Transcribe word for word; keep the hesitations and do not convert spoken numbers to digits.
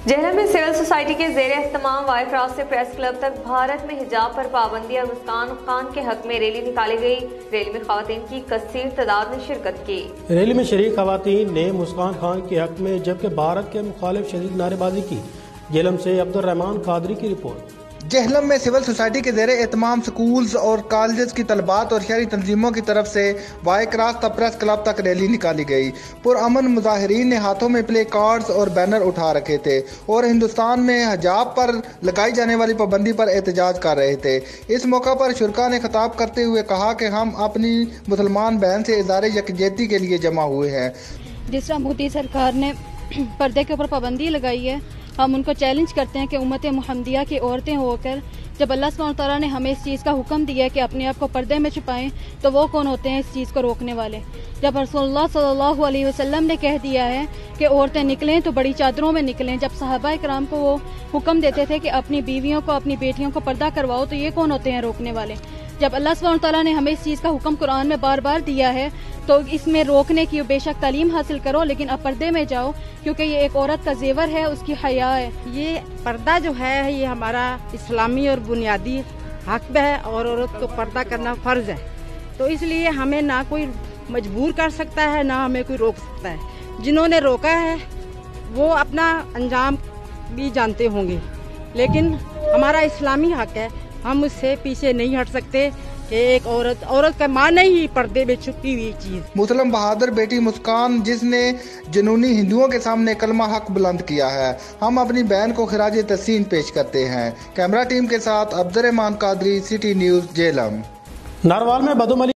جہلم میں civil society کے زیر اہتمام وائی کراس سے پریس کلب تک بھارت میں حجاب پر پابندی اور مسکان خان کے حق میں ریلی نکالی گئی۔ ریلی میں خواتین کی کثیر تعداد نے شرکت کی۔ ریلی میں شریک خواتین نے مسکان خان کے حق میں جبکہ بھارت کے مخالف شدید نعرے بازی کی۔ جہلم سے عبد الرحمان قادری کی رپورٹ۔ جہلم میں سول سوسائٹی کے زیر اہتمام سکولز اور کالجز کی طلبات اور شہری تنظیموں کی طرف سے وائی کراس تا پریس کلب تک ریلی نکالی گئی۔ پرامن مظاہرین نے ہاتھوں میں پلے کارڈز اور بینر اٹھا رکھے تھے اور ہندوستان میں حجاب پر لگائی جانے والی پابندی پر احتجاج کر رہے تھے۔ اس موقع پر شرکاء نے خطاب کرتے ہوئے کہا کہ ہم اپنی مسلمان بہن سے اظہار یکجہتی کے لیے جمع ہوئے ہیں۔ جس طرح مودی سرکار نے پردے کے اوپر پابندی لگائی ہے، ہم ان کو چیلنج کرتے ہیں کہ امت محمدیہ کی عورتیں ہو کر جب اللہ سبحانہ وتعالیٰ نے ہمیں اس چیز کا حکم دیا ہے کہ اپنے آپ کو پردے میں چھپائیں، تو وہ کون ہوتے ہیں اس چیز کو روکنے والے؟ جب رسول اللہ صلی اللہ علیہ وسلم نے کہہ دیا ہے کہ عورتیں نکلیں تو بڑی چادروں میں نکلیں، جب صحابہ کرام کو وہ حکم دیتے تھے کہ اپنی بیویوں کو اپنی بیٹیوں کو پردہ کرواؤ، تو یہ کون ہوتے ہیں روکنے والے؟ جب اللہ سبحانہ وتعالیٰ نے ہمیں اس چیز کا حکم قرآن میں بار بار دیا ہے تو اس میں روکنے کی بے شک تعلیم حاصل کرو، لیکن اب پردے میں جاؤ، کیونکہ یہ ایک عورت کا زیور ہے، اس کی حیا ہے۔ یہ پردہ جو ہے یہ ہمارا اسلامی اور بنیادی حق ہے اور عورت کو پردہ کرنا فرض ہے، تو اس لیے ہمیں نہ کوئی مجبور کر سکتا ہے نہ ہمیں کوئی روک سکتا ہے۔ جنہوں نے روکا ہے وہ اپنا انجام بھی جانتے ہوں گے، لیکن ہمارا اسلامی حق ہے، ہم اس سے پیچھے نہیں ہٹ سکتے کہ ایک عورت عورت کا معنی ہی پردے میں چھپی ہوئی چیز۔ مسلم بہادر بیٹی مسکان جس نے جنونی ہندوؤں کے سامنے کلمہ حق بلند کیا ہے، ہم اپنی بہن کو خراج تحسین پیش کرتے ہیں۔ کیمرہ ٹیم کے ساتھ عبد الرحمان قادری، سٹی نیوز، جہلم۔ ناروال میں بدوملی